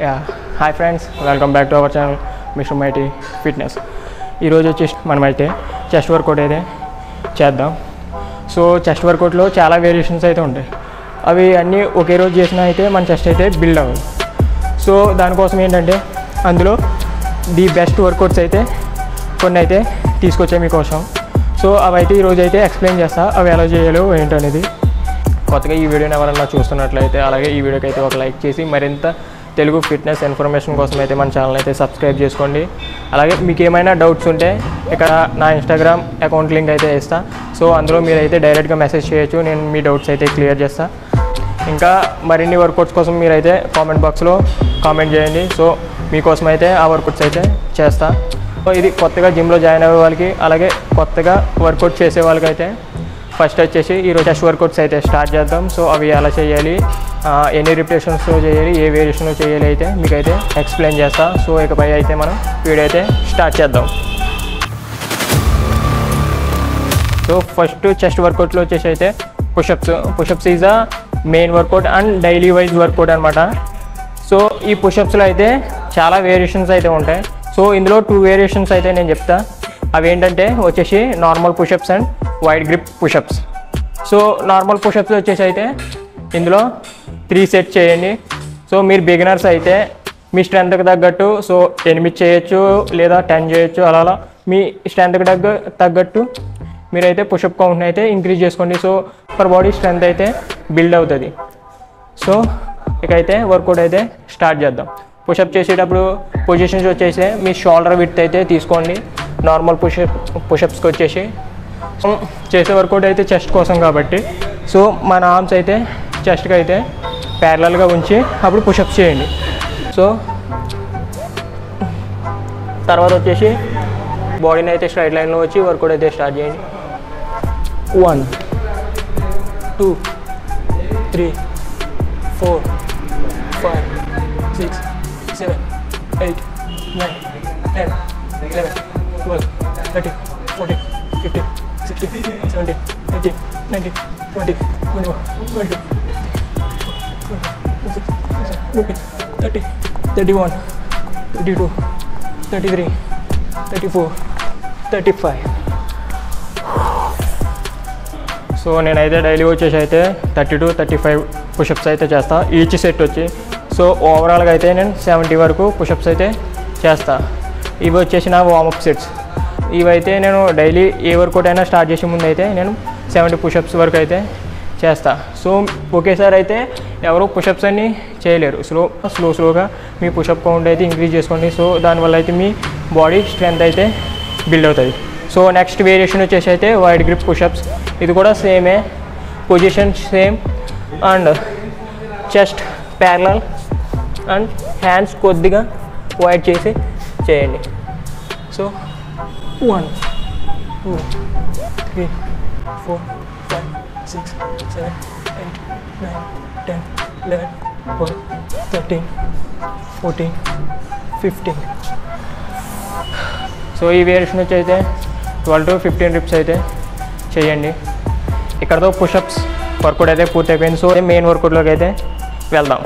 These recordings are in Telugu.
Yeah hi friends, welcome back to our channel Mister Mighty Fitness. ఈరోజు వచ్చేసి మనమైతే చెస్ట్ వర్కౌట్ అయితే చేద్దాం. సో చెస్ట్ వర్కౌట్లో చాలా వేరియేషన్స్ అయితే ఉంటాయి. అవి అన్నీ ఒకే రోజు చేసినా అయితే మన చెస్ట్ అయితే బిల్డ్ అవ్వదు. సో దానికోసం ఏంటంటే అందులో ది బెస్ట్ వర్కౌట్స్ అయితే కొన్ని అయితే తీసుకొచ్చాయి మీకోసం. సో అవి అయితే ఈరోజు అయితే ఎక్స్ప్లెయిన్ చేస్తా, అవి ఎలా చేయాలో ఏంటనేది. కొత్తగా ఈ వీడియోని ఎవరన్నా చూస్తున్నట్లయితే అలాగే ఈ వీడియోకి అయితే ఒక లైక్ చేసి మరింత తెలుగు ఫిట్నెస్ ఇన్ఫర్మేషన్ కోసం అయితే మన ఛానల్ అయితే సబ్స్క్రైబ్ చేసుకోండి. అలాగే మీకు ఏమైనా డౌట్స్ ఉంటే ఇక్కడ నా ఇన్స్టాగ్రామ్ అకౌంట్ లింక్ అయితే ఇస్తా. సో అందులో మీరు అయితే డైరెక్ట్గా మెసేజ్ చేయొచ్చు, నేను మీ డౌట్స్ అయితే క్లియర్ చేస్తా. ఇంకా మరిన్ని వర్కౌట్స్ కోసం మీరైతే కామెంట్ బాక్స్లో కామెంట్ చేయండి. సో మీకోసం అయితే ఆ వర్కౌట్స్ అయితే చేస్తా. సో ఇది కొత్తగా జిమ్లో జాయిన్ అయ్యే వాళ్ళకి అలాగే కొత్తగా వర్కౌట్ చేసే వాళ్ళకైతే ఫస్ట్ వచ్చేసి ఈరోజు చెస్ట్ వర్కౌట్స్ అయితే స్టార్ట్ చేద్దాం. సో అవి ఎలా చేయాలి, ఎన్ని రిపిటేషన్స్లో చేయాలి, ఏ వేరియేషన్లో చేయాలి అయితే మీకైతే ఎక్స్ప్లెయిన్ చేస్తా. సో ఇకపై అయితే మనం వీడియో అయితే స్టార్ట్ చేద్దాం. సో ఫస్ట్ చెస్ట్ వర్కౌట్లో వచ్చేసి అయితే pushups is a main workout and daily wise workout అనమాట. సో ఈ పుషప్స్లో అయితే చాలా వేరియేషన్స్ అయితే ఉంటాయి. సో ఇందులో 2 వేరియేషన్స్ అయితే నేను చెప్తా. అవి ఏంటంటే వచ్చేసి normal pushups and wide grip pushups. So normal pushups వచ్చేసి అయితే ఇందులో 3 సెట్స్ చేయండి. సో మీరు బిగినర్స్ అయితే మీ స్ట్రెంత్కి తగ్గట్టు సో 8 చేయొచ్చు లేదా 10 చేయొచ్చు. అలా మీ స్ట్రెంత్కి తగ్గట్టు మీరైతే పుషప్ కౌంట్ని అయితే ఇంక్రీజ్ చేసుకోండి. సో పర్ బాడీ స్ట్రెంత్ అయితే బిల్డ్ అవుతుంది. సో ఇకైతే వర్కౌట్ అయితే స్టార్ట్ చేద్దాం. పుషప్ చేసేటప్పుడు పొజిషన్స్ వచ్చేసి మీ షోల్డర్ విడ్త్ అయితే తీసుకోండి. నార్మల్ పుషప్స్కి వచ్చేసి చేసే వర్కౌట్ అయితే చెస్ట్ కోసం కాబట్టి సో మన ఆర్మ్స్ అయితే చెస్ట్కి అయితే ప్యారలల్గా ఉంచి అప్పుడు పుషప్స్ చేయండి. సో తర్వాత వచ్చేసి బాడీని అయితే స్ట్రైట్ లైన్లో వచ్చి వర్కౌట్ అయితే స్టార్ట్ చేయండి. 1 2 3 4 5 6 7 8 9 10 11 12 13 14 15 16 17 18 19 20 21 22 30 31 32 33 34 35. సో నేనైతే డైలీ వచ్చేసి అయితే 30-35 పుషప్స్ అయితే చేస్తా ఈచ్ సెట్ వచ్చి. సో ఓవరాల్గా అయితే నేను 70 వరకు పుషప్స్ అయితే చేస్తా. ఇవి వచ్చేసి నా వార్మప్ సెట్స్. ఇవైతే నేను డైలీ ఏ వర్కౌట్ అయినా స్టార్ట్ చేసే ముందు అయితే నేను 70 పుషప్స్ వరకు అయితే చేస్తా. సో ఒకేసారి అయితే ఎవరు పుషప్స్ అన్ని చేయలేరు. స్లోగా మీ పుషప్ కౌంట్ అయితే ఇంక్రీజ్ చేసుకోండి. సో దానివల్ల అయితే మీ బాడీ స్ట్రెంత్ అయితే బిల్డ్ అవుతుంది. సో నెక్స్ట్ వేరియేషన్ వచ్చేసి అయితే వైడ్ గ్రిప్ పుషప్స్. ఇది కూడా సేమే, position same and chest parallel and hands కొద్దిగా వైడ్ చేసి చేయండి. సో 1 2 3 4 5 6 7 8 9 10 11 12 13 14 15. సో ఈ వేరియేషన్ వచ్చి అయితే 12-15 రిప్స్ అయితే చేయండి. ఇక్కడతో పుషప్స్ వర్కౌట్ అయితే పూర్తి అయిపోయింది. సో మెయిన్ వర్కౌట్లోకి అయితే వెళ్దాం.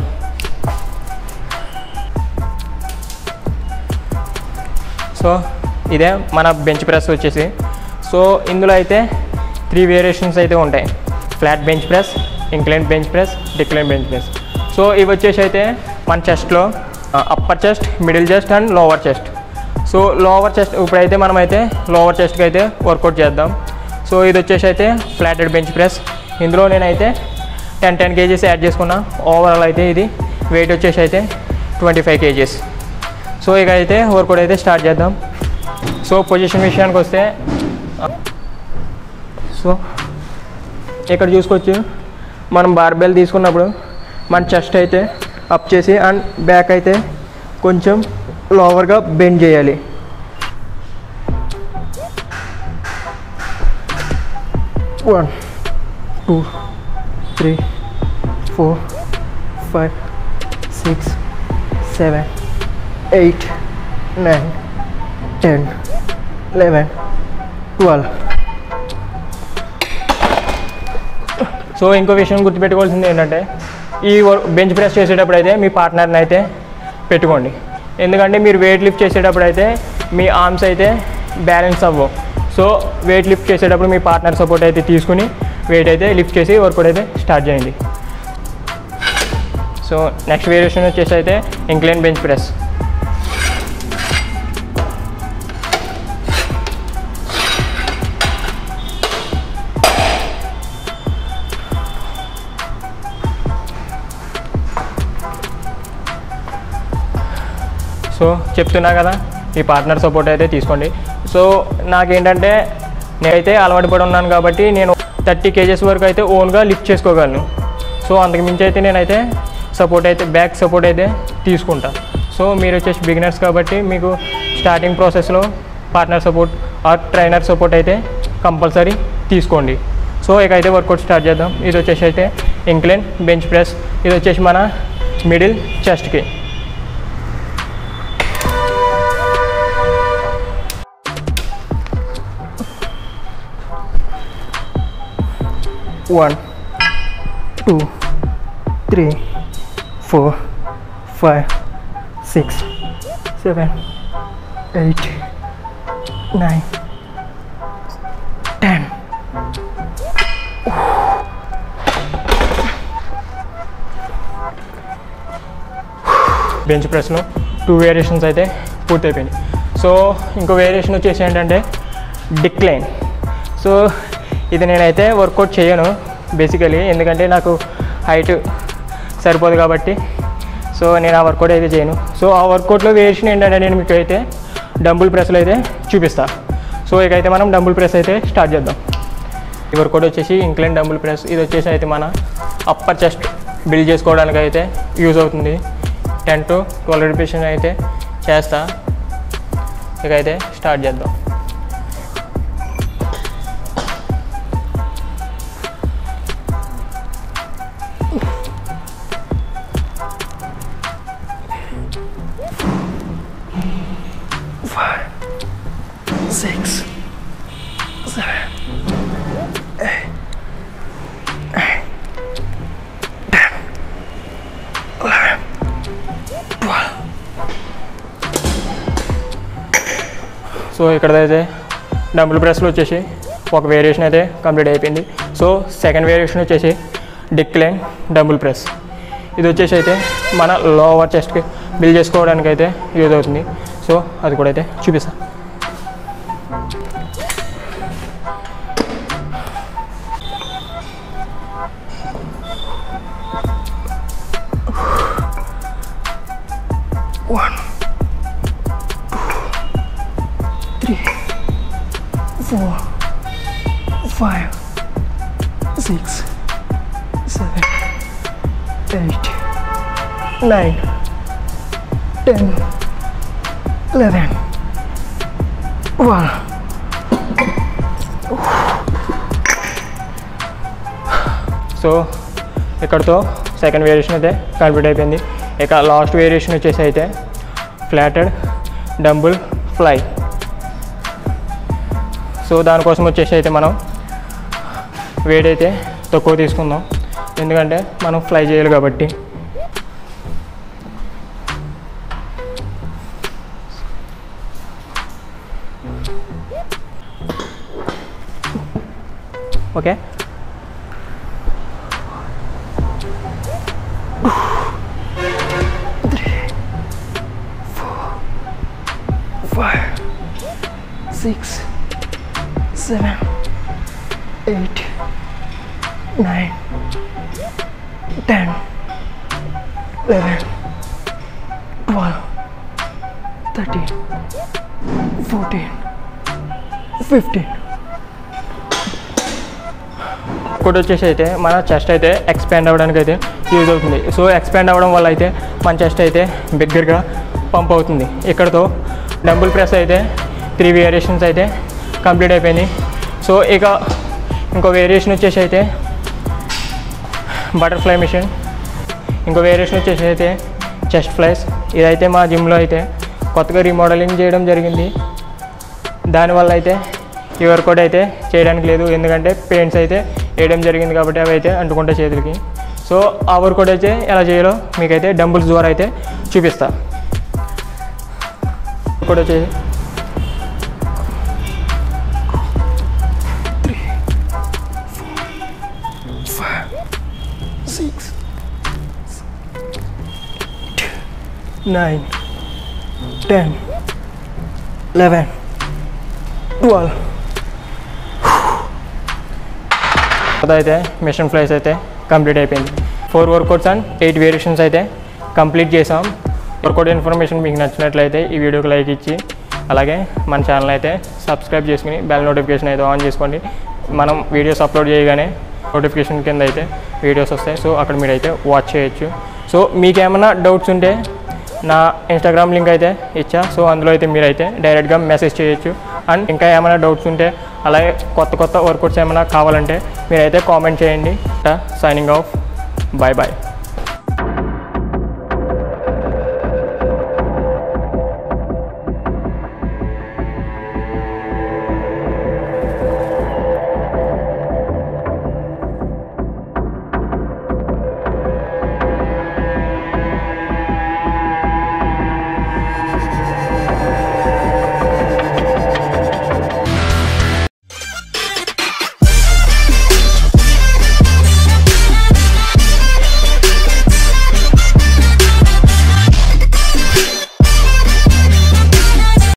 సో ఇదే మన బెంచ్ ప్రెస్ వచ్చేసి. సో ఇందులో అయితే 3 వేరియేషన్స్ అయితే ఉంటాయి. Flat bench press, incline bench press, decline bench press. So ఇవి వచ్చేసి అయితే మన చెస్ట్లో upper chest, middle chest and lower chest. So lower chest ఇప్పుడైతే మనమైతే లోవర్ చెస్ట్కి అయితే వర్కౌట్ చేద్దాం. సో ఇది వచ్చేసి అయితే ఫ్లాటెడ్ బెంచ్ ప్రెస్. ఇందులో నేనైతే 10 kgs యాడ్ చేసుకున్నా. ఓవరాల్ అయితే ఇది వెయిట్ వచ్చేసి అయితే 25 kgs. సో ఇక అయితే వర్కౌట్ అయితే స్టార్ట్ చేద్దాం. సో పొజిషన్ విషయానికి వస్తే సో ఇక్కడ చూసుకోవచ్చు, మనం బార్బెల్ తీసుకున్నప్పుడు మన చెస్ట్ అయితే అప్ చేసి అండ్ బ్యాక్ అయితే కొంచెం లోవర్గా బెండ్ చేయాలి. One 2 3 4 5 6 7 8 9 10 11 12. సో ఇంకో విషయం గుర్తుపెట్టుకోవాల్సింది ఏంటంటే ఈ బెంచ్ ప్రెస్ చేసేటప్పుడు అయితే మీ పార్ట్నర్ని అయితే పెట్టుకోండి. ఎందుకంటే మీరు వెయిట్ లిఫ్ట్ చేసేటప్పుడు అయితే మీ ఆర్మ్స్ అయితే బ్యాలెన్స్ అవ్వవు. సో వెయిట్ లిఫ్ట్ చేసేటప్పుడు మీ పార్ట్నర్ సపోర్ట్ అయితే తీసుకుని వెయిట్ అయితే లిఫ్ట్ చేసి వర్కౌట్ అయితే స్టార్ట్ చేయండి. సో నెక్స్ట్ వేరియేషన్ వచ్చేసి అయితే ఇంక్లైన్ బెంచ్ ప్రెస్. సో చెప్తున్నా కదా, ఈ పార్ట్నర్ సపోర్ట్ అయితే తీసుకోండి. సో నాకేంటంటే నేనైతే అలవాటు పడి ఉన్నాను కాబట్టి నేను 30 kgs వరకు అయితే ఓన్గా లిఫ్ట్ చేసుకోగలను. సో అంతకు మించి అయితే నేనైతే సపోర్ట్ అయితే బ్యాక్ సపోర్ట్ అయితే తీసుకుంటా. సో మీరు వచ్చేసి బిగినర్స్ కాబట్టి మీకు స్టార్టింగ్ ప్రాసెస్లో partner support or trainer support అయితే కంపల్సరీ తీసుకోండి. సో ఇక అయితే వర్కౌట్ స్టార్ట్ చేద్దాం. ఇది వచ్చేసి అయితే ఇంక్లైన్ బెంచ్ ప్రెస్. ఇది వచ్చేసి మన మిడిల్ చెస్ట్కి. 1 2 3 4 5 6 7 8 9 10. బెంచ్ ప్రెస్లో 2 వేరియేషన్స్ అయితే పూర్తయిపోయినాయి. సో ఇంకో వేరియేషన్ వచ్చేసి ఏంటంటే డిక్లైన్. సో ఇది నేనైతే వర్కౌట్ చేయను బేసికలీ, ఎందుకంటే నాకు హైట్ సరిపోదు కాబట్టి. సో నేను ఆ వర్కౌట్ అయితే చేయను. సో ఆ వర్కౌట్లో వేరియేషన్ ఏంటంటే నేను మీకు అయితే డంబుల్ ప్రెస్లో అయితే చూపిస్తాను. సో ఇకైతే మనం డంబుల్ ప్రెస్ అయితే స్టార్ట్ చేద్దాం. ఈ వర్కౌట్ వచ్చేసి ఇంక్లైన్ డంబుల్ ప్రెస్. ఇది వచ్చేసి అయితే మన అప్పర్ చెస్ట్ బిల్డ్ చేసుకోవడానికి అయితే యూజ్ అవుతుంది. 10 to 12 రిపిటేషన్ అయితే చేస్తా. ఇకైతే స్టార్ట్ చేద్దాం. సో ఇక్కడైతే డంబుల్ ప్రెస్లో వచ్చేసి ఒక వేరియేషన్ అయితే కంప్లీట్ అయిపోయింది. సో సెకండ్ వేరియేషన్ వచ్చేసి డిక్లైన్ డంబుల్ ప్రెస్. ఇది వచ్చేసి అయితే మన లోవర్ చెస్ట్కి బిల్డ్ చేసుకోవడానికి అయితే యూజ్ అవుతుంది. సో అది కూడా అయితే చూపిస్తాను. Four, 5, 6, 7, 8, 9, 10, 11, 12. సో ఇక్కడతో సెకండ్ వేరియేషన్ అయితే కంప్లీట్ అయిపోయింది. ఇక లాస్ట్ వేరియేషన్ వచ్చేసి అయితే ఫ్లాటెడ్ డంబుల్ ఫ్లై. సో దానికోసం వచ్చేసి అయితే మనం వెయిట్ అయితే తక్కువ తీసుకుందాం, ఎందుకంటే మనం ఫ్లై చేయాలి కాబట్టి. ఓకే, 3, 4, 5, 6, 7, 8, 9, 10, 11, 12, 13, 14, 15. ఇంకోటి వచ్చేసి అయితే మన చెస్ట్ అయితే ఎక్స్పాండ్ అవ్వడానికి అయితే యూజ్ అవుతుంది. సో ఎక్స్పాండ్ అవ్వడం వల్ల అయితే మన చెస్ట్ అయితే బిగ్గరగా పంప్ అవుతుంది. ఇక్కడతో డంబుల్ ప్రెస్ అయితే 3 వేరియేషన్స్ అయితే కంప్లీట్ అయిపోయింది. సో ఇక ఇంకో వేరియేషన్ వచ్చేసి అయితే బటర్ఫ్లై మిషన్. ఇంకో వేరియేషన్ వచ్చేసి అయితే చెస్ట్ ఫ్లైస్. ఇదైతే మా జిమ్లో అయితే కొత్తగా రీమోడలింగ్ చేయడం జరిగింది. దానివల్ల అయితే ఈ వర్కౌట్ అయితే చేయడానికి లేదు, ఎందుకంటే పెయింట్స్ అయితే వేయడం జరిగింది కాబట్టి అవి అయితే అంటుకుంటే చేతులకి. సో ఆ వర్కౌట్ అయితే ఎలా చేయాలో మీకైతే డంబుల్స్ ద్వారా అయితే చూపిస్తా. కూడా వచ్చేసి 9, 10, 11, 12. అయితే మిషన్ ఫ్లైస్ అయితే కంప్లీట్ అయిపోయింది. 4 వర్కౌట్స్ అండ్ 8 వేరియేషన్స్ అయితే కంప్లీట్ చేసాం. వర్కౌట్ ఇన్ఫర్మేషన్ మీకు నచ్చినట్లయితే ఈ వీడియోకి లైక్ ఇచ్చి అలాగే మన ఛానల్ అయితే సబ్స్క్రైబ్ చేసుకుని బెల్ నోటిఫికేషన్ అయితే ఆన్ చేసుకోండి. మనం వీడియోస్ అప్లోడ్ చేయగానే నోటిఫికేషన్ కింద అయితే వీడియోస్ వస్తాయి. సో అక్కడ మీరు అయితే వాచ్ చేయొచ్చు. సో మీకు ఏమైనా డౌట్స్ ఉంటే నా ఇన్స్టాగ్రామ్ లింక్ అయితే ఇచ్చా. సో అందులో అయితే మీరైతే డైరెక్ట్గా మెసేజ్ చేయొచ్చు. అండ్ ఇంకా ఏమైనా డౌట్స్ ఉంటే అలాగే కొత్త వర్కౌట్స్ ఏమైనా కావాలంటే మీరైతే కామెంట్ చేయండి. Signing off. Bye bye.